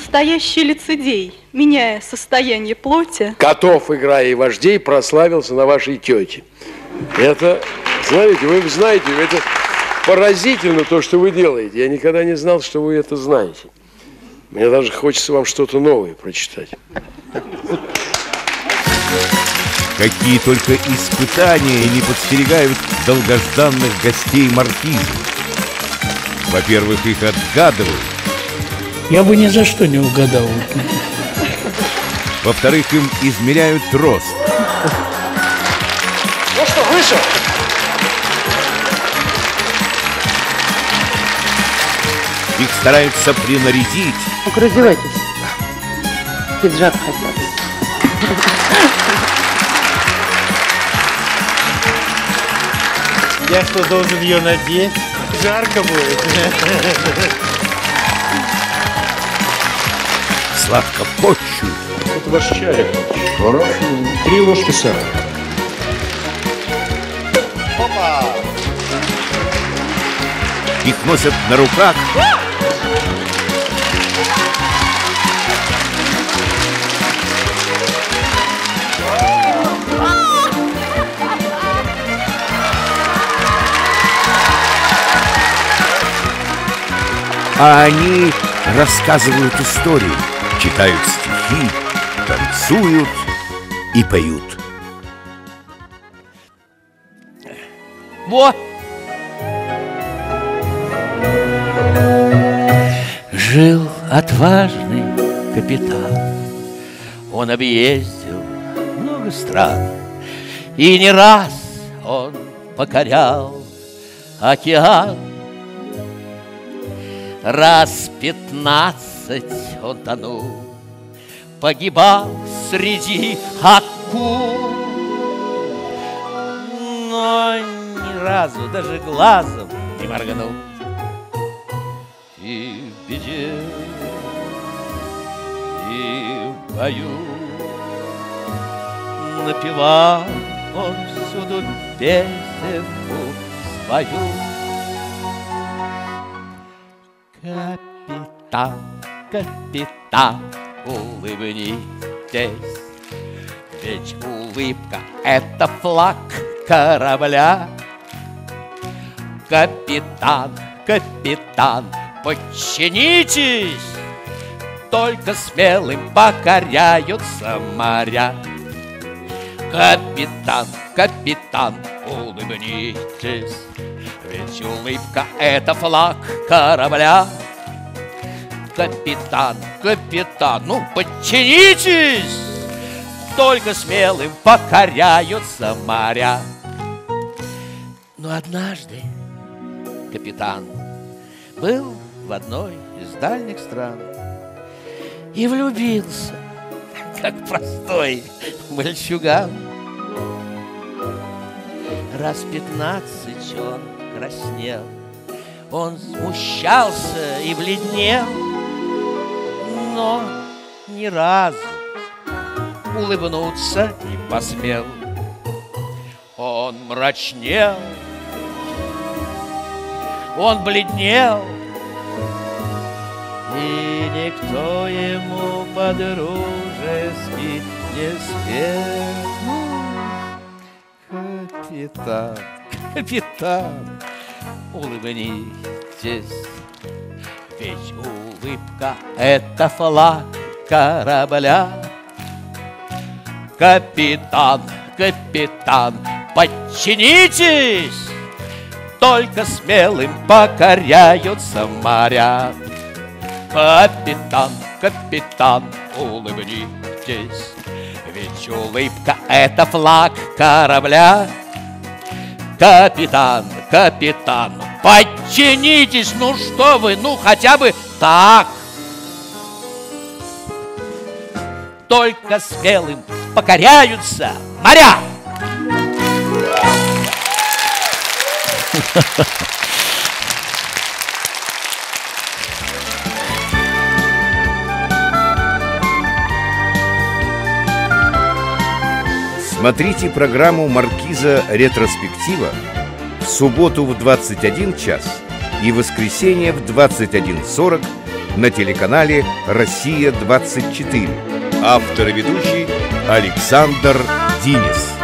настоящий лицедей, меняя состояние плоти. Котов, играя и вождей, прославился на вашей тете. Это, знаете, это поразительно то, что вы делаете. Я никогда не знал, что вы это знаете. Мне даже хочется вам что-то новое прочитать. Какие только испытания не подстерегают долгожданных гостей маркизы. Во-первых, их отгадывают. Я бы ни за что не угадал. Во-вторых, им измеряют рост. Ну что, выше? Их стараются принарядить. Ну-ка, раздевайтесь. Пиджак хотят. Я что, должен ее надеть? Жарко будет. Сладко почуют. Это ваш чай. Хорошо. 3 ложки сахара. Опа! Их носят на руках. А они рассказывают истории, читают стихи, танцуют и поют. Вот. Жил отважный капитан. Он объездил много стран, и не раз он покорял океан. Раз 15 он тонул, погибал среди акул, но ни разу даже глазом не моргнул. И в беде, и в бою напевал он всюду песенку свою. Капитан, капитан, улыбнитесь, ведь улыбка — это флаг корабля. Капитан, капитан, подчинитесь, только смелым покоряются моря. Капитан, капитан, улыбнитесь, ведь улыбка — это флаг корабля. Капитан, капитан, ну подчинитесь, только смелым покоряются моря. Но однажды капитан был в одной из дальних стран и влюбился, как простой мальчуган. Раз 15 он краснел, он смущался и бледнел, но ни разу улыбнуться не посмел. Он мрачнел, он бледнел, и никто ему по-дружески не спел. Капитан, капитан, улыбнитесь, ведь улыбка — это флаг корабля. Капитан, капитан, подчинитесь, только смелым покоряются моря. Капитан, капитан, улыбнитесь, ведь улыбка — это флаг корабля. Капитан, капитан, подчинитесь, ну что вы, ну хотя бы так. Только смелым покоряются моря. Смотрите программу «Маркиза. Ретроспектива» в субботу в 21 час и в воскресенье в 21:40 на телеканале «Россия-24». Автор и ведущий Александр Динис.